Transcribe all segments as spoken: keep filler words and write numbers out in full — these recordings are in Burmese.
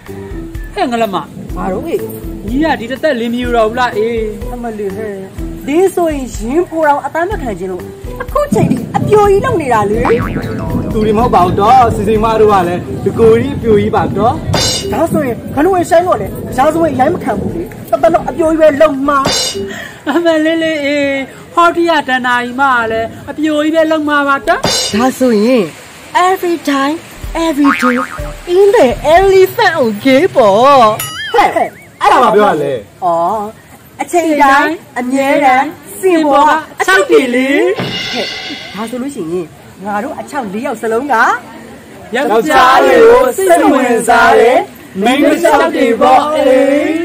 ဟဲ့ငလမဘာလို့အေးညီကဒီတစ်သက်လင်းမြူတော့လားအေးအမလေးဟဲ့ဒီဆိုရင်ရင်ပိုတော်အတမ်းမခံခြင်းလို့အခုချိန်ဒီအပြိုကြီးလုံနေတာလေသူတွေမဟုတ်ပါဘူးတော့စီစီမတို့ကလည်းဒီကိုကြီးအပြိုကြီးပါတော့ဒါဆိုရင်ခဏဝေးဆိုင်လို့လေရာဇဝင်ရိုင်းမခံဘူးလေတပတ်လုံးအပြိုကြီးပဲလုံမှာအမလေးလေးအေးဟော်တီယာတန်နာကြီးမလည်းအပြိုကြီးပဲလုံမှာပါတော့ဒါဆိုရင် every time every day in the elephant okay ပေါ့ဟဲ့အဲ့ဒါမပြောရလေဩအချိန်တိုင်းအမြဲတမ်းစင်ပေါ်ကအချောက်တွေလေဟဲ့ဒါဆိုလို့ရှိရင်ငါတို့အချောက်၄ယောက်စလုံးကယောက်ျားတွေကိုစိတ်ဝင်စားတယ်မိန်းမချောက်တွေပေါ့အေး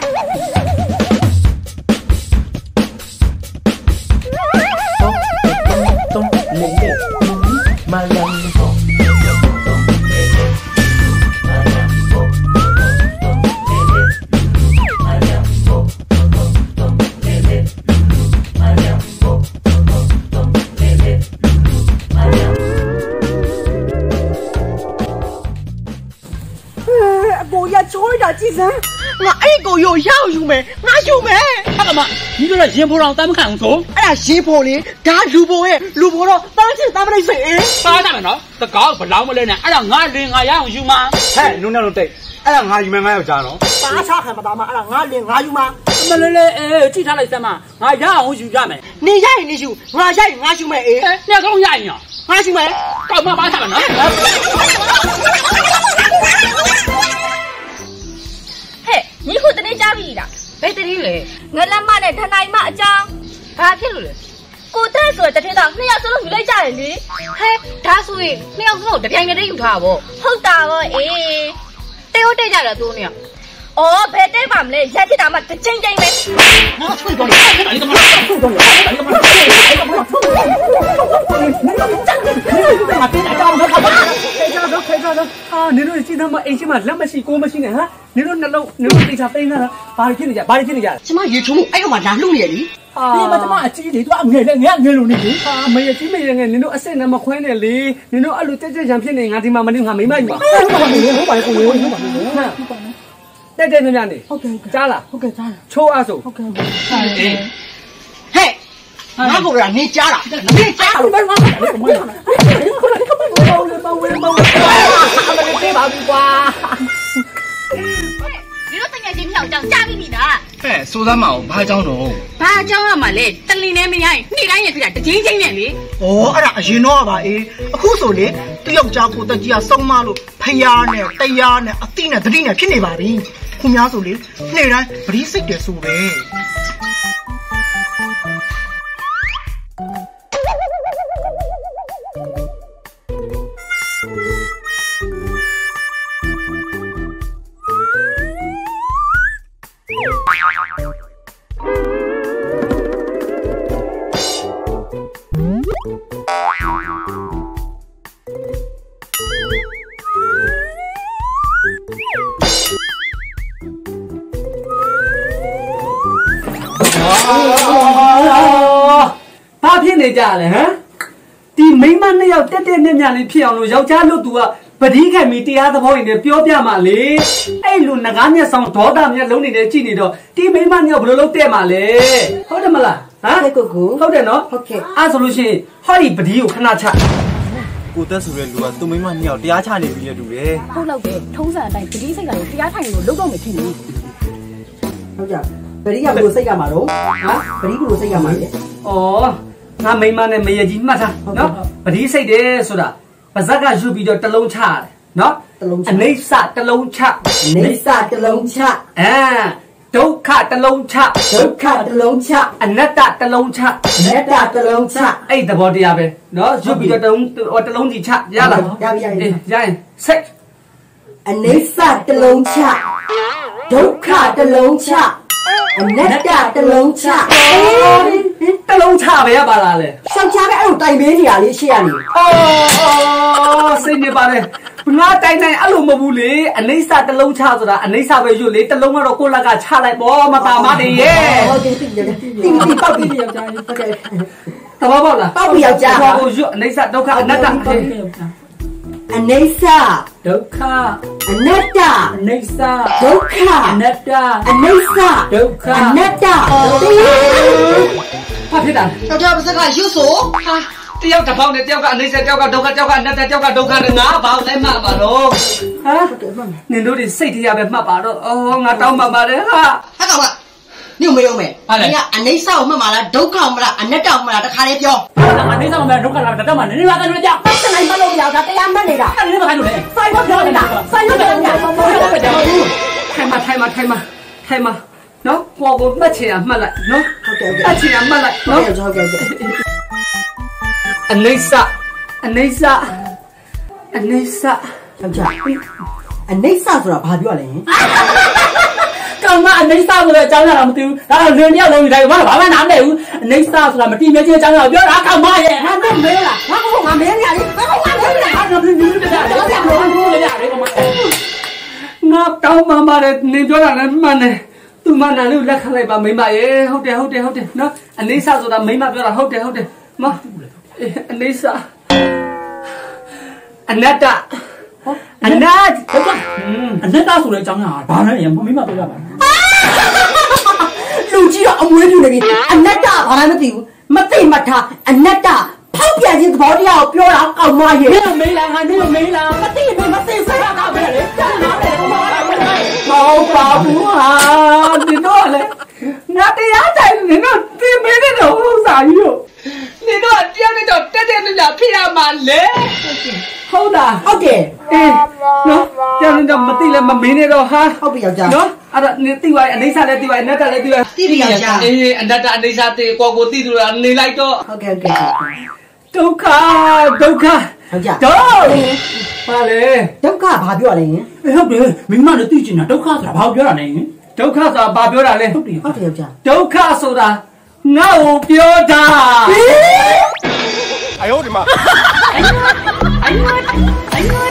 တုံးလေးလေးမလန်ကြည့်စမ်းငါအဲ့ကိုရောရောက်ယူမယ်ငါယူမယ်ဟာကမဒီလိုရင်ဖိုးတော်တမ်းမခံအောင်ဆိုအဲ့ဒါရင်ဖိုးလေဒါလူဖိုးရဲ့လူဖိုးတော့တန်းချစ်တမ်းမလိုက်စေအေးစားကြမယ်နော်တကောက်ဘလောင်းမလဲနဲ့အဲ့ဒါငါလင်ငါရအောင်ယူမှာဟဲ့နုံနဲ့လုံးတိတ်အဲ့ဒါငါယူမယ်ငါယောက်ျားနော်ပါချခံမသားမအဲ့ဒါငါလင်ငါယူမှာမလဲလဲအေးကြည့်ထားလိုက်စမ်းမငါရအောင်ယူရမယ်နေရရင်နေယူငါရရင်ငါယူမယ်အေးနေကောင်းရရင်ရောငါယူမယ်ကောက်မပါချမယ်နော်你会在那家里的，别在这里。我他妈的他那一妈讲，他骗了嘞。我再说再听到，你要是弄回来家里，嘿，他说的，你要是弄这边的有他不？好大哦，哎，对我这家的多呢。哦，别对吧？嘞，现在他妈这真真没。我吹过你，你干嘛？吹过你，你干嘛？啊！别打架了，开架了，开架了！啊，你တို့ကြည့်သမားအိမ်ရှိမှလက်မရှိကိုမရှိနဲ့ဟာ你တို့နှလုံး你တို့တေချာသိနေတာဘာဖြစ်နေကြဘာဖြစ်နေကြကျမရေချုံမှုအဲ့တော့မှလာလှုပ်နေရလီဒီမှာကျမအကြီးလေသူအငယ်လေငယ်ငယ်လို့နေလေဟာမရကြီးမရငယ်နင်တို့အစ်စ်နဲ့မခွဲနဲ့လေနင်တို့အဲ့လိုကြက်ကြက်ရံဖြစ်နေငါဒီမှာမနေငါမိမ့်ပါဟုတ်ပါဘူးဟုတ်ပါဘူးကိုဟုတ်ပါဘူးဟုတ်ပါဘူးတက်တက်မြမြနေဟုတ်ကဲ့ကြားလားဟုတ်ကဲ့ကြားလားချိုးအားဆိုဟုတ်ကဲ့ဟဲ့ငါကလည်းနေကြားလားနေကြားလို့ဘာမှမလုပ်ဘူးဘာလို့ဘာလို့ဘာလို့အမလေးပြေးပါဘူးကွာ你说等下去票讲加密密的。 哎，说他妈我拍张图。 拍张了嘛嘞，等你那没样，你那也是的，真真的哩。 哦，啊啦，热闹吧？哎，可说嘞，都要加过的家上马路，拍呀呢，带呀呢，啊对呢，这里呢，偏的吧哩。后面说嘞，那人不离谁的说呗。 ဘာဖြစ်နေကြလဲဟမ်ဒီမိမနှစ်ယောက်တက်တက်မြက်မြက်လေးဖြစ်အောင်လို့ယောက်ျားလို့သူကပတိခံမီတရားသဘောရင်းနဲ့ပြောပြမှလေအဲ့လိုငကားမျက်ဆောင်ဒေါသမျက်လုံးနေတယ်ကြည့်နေတော့ဒီမိမနှစ်ယောက်ဘယ်လိုလုပ်တဲ့မှလဲဟုတ်တယ်မလားဟမ်ကိုကိုဟုတ်တယ်နော်ဟုတ်ကဲ့အဲ့ဆိုလို့ရှိရင်ဟောဒီပတိကိုခဏချကိုတက်ဆိုတဲ့လူကသူ့မိမနှစ်ယောက်တရားချနေပြီလေတူတယ်ဟုတ်လောက်တယ်ထုံးစံအတိုင်းပတိစိတ်ကလည်းတရားထိုင်လို့လုပ်တော့မယ်ထင်တယ်ဟုတ်ကြပတိကဘယ်လိုစိတ်ကမှာတော့ဟမ်ပတိဘယ်လိုစိတ်ကမှာလဲဩငါမိမနဲ့မရကြီးမှတ်ထားနော်ပတိစိတ်တယ်ဆိုတာပါဇက်ကယူပြီးတော့တလုံးချရတယ်နော်အနိစ္စတလုံးချအနိစ္စတလုံးချအဲဒုက္ခတလုံးချဒုက္ခတလုံးချအနတ္တတလုံးချအနတ္တတလုံးချအဲ့သဘောတရားပဲနော်ယူပြီးတော့တလုံးတလုံးစီချရလားရပြီရပြီရရင်စိတ်အနိစ္စတလုံးချဒုက္ခတလုံးချအနတ္တတလုံးချတလုံးချပဲရပါလားလေရှောက်ချပဲအဲ့လိုတိုင်ပေးနေရလေးရှေ့ရနေအော်စိတ်နေပါလေငါတိုင်တိုင်အဲ့လိုမဟုတ်ဘူးလေအနိစ္စတလုံးချဆိုတာအနိစ္စပဲရွတ်လေတလုံးကတော့ကိုယ့်လက်ကချလိုက်ပေါ့မတာမတည်းရဲ့ဟုတ်တယ်တိတိတိတိပေါက်ပြီးယောက်ျားလေးဟုတ်တယ်တဘောပေါက်လားပေါက်ပြီးယောက်ျားဟောကိုရွတ်အနိစ္စဒုက္ခအနတ္တအနေဆာဒုက္ခအနတ္တအနေဆာဒုက္ခအနတ္တအနေဆာဒုက္ခအနတ္တဘာဖြစ်တာတော့တော့ပါစကရွတ်ဆိုဟာတယောက်တစ်ပေါက်နဲ့တယောက်ကအနိစ္စတယောက်ကဒုက္ခတယောက်ကအနတ္တတယောက်ကဒုက္ခနဲ့ငါဘာလဲမှတ်ပါတော့ဟာနင်တို့တွေစိတ်တရားပဲမှတ်ပါတော့အော်ငါတောင်းပါပါတယ်ဟာဟဲ့ကောင်ကညို့မေရောမယ်ဒီကအနိစ္စကိုမှတ်မှာလားဒုက္ခကိုမှတ်လားအနတ္တကိုမှတ်လားတခါလေးပြောအနေဆောင်မဲ့ဒုက္ခလာတော့မှနည်းနည်းပါးတော့ကြောက်စနိုင်မလို့မရတာတရားမှတ်နေတာအဲ့ဒီမှာခိုင်းလို့လေစိုက်တော့ပြောနေတာစိုက်တော့ပြောနေတာထိုင်မှာထိုင်မှာထိုင်မှာထိုင်မှာနော်ပေါ်ကိုမှတ်ချင်တာမှတ်လိုက်နော်ဟုတ်ကဲ့ဟုတ်မှတ်ချင်တာမှတ်လိုက်ကဲ့နော်ဟုတ်ကဲ့ဟုတ်ကဲ့အနိစ္စအနိစ္စအနိစ္စယောက်ျားအနိစ္စဆိုတာဘာပြောလဲကောင်မအနေဆောင်ဆိုတဲ့အကြောင်းအရာမသိဘူးဒါတော့လင်းတယောက်လုံးဒီတိုင်းဘာမှနားမလဲဘူးအနေဆောင်ဆိုတာမတိမြဲချင်းအကြောင်းအရာပြောတာကောင်မရဲ့ငါတော့မဲလားငါကငါမဲနေရတယ်ငါကငါမဲနေရတယ်ဟာတော့ဒီလိုပြတာတော့ပြန်လို့လို့ရတယ်ကောင်မငါတောင်းပါပါတယ်နင်ပြောတာလည်းမှန်တယ်သူမနာလို့လက်ခံလိုက်ပါမိမရေဟုတ်တယ်ဟုတ်တယ်ဟုတ်တယ်နော်အနိစ္စဆိုတာမိမပြောတာဟုတ်တယ်ဟုတ်တယ်မအနိစ္စအနတ္တအနတ္တဟုတ်ကအနတ္တဆိုတဲ့အကြောင်းအရာဘာလဲမင်းမပြောရပါဘူးလူကြီးတော့အမွေးပြူနေပြီအနတ္တဘာမှမသိဘူးမသိမှတ်ထားအနတ္တဖောက်ပြန်ခြင်းသဘောတရားကိုပြောတာကောင်မရေမင်းမေးလားငါတို့မေးလားမသိဘူးမသိစရာကပဲလေကြားနာတယ်ကောင်မရေဟောပါဘူးဟာဒီတော့လေငါတရားတိုင်နင်တို့သိမင်းတို့ဥစ္စာကြီးတို့နင်တို့တရားနဲ့တော့တက်တက်မြတ်ဖြစ်ရမှာလေဟုတ်လားဟုတ်တယ်အေးနော်တရားနဲ့တော့မသိလဲမမင်းနဲ့တော့ဟာဟုတ်ပြီယောက်ျားနော်အဲ့ဒါနေသိပါရဲ့အနိစ္စလည်းသိပါရဲ့အနတ္တလည်းသိပါသိပြီယောက်ျားအေးအနတ္တအနိစ္စသိကိုကိုသိသူလားနေလိုက်တော့ဟုတ်ကဲ့ဟုတ်ကဲ့ဒုက္ခဒုက္ခဟုတ်ကြဒုဘာလဲဒုက္ခဘာပြောလဲဟုတ်တယ်မိမလည်းသိချင်တာဒုက္ခဆိုတာဘာပြောတာလဲဒုက္ခဆိုတာဘာပြောတာလဲဟုတ်တယ်ဟုတ်တယ်ယောက်ျားဒုက္ခဆိုတာငါ့ကိုပြောတာ哎呦我的妈！哎呦哎呦哎呦！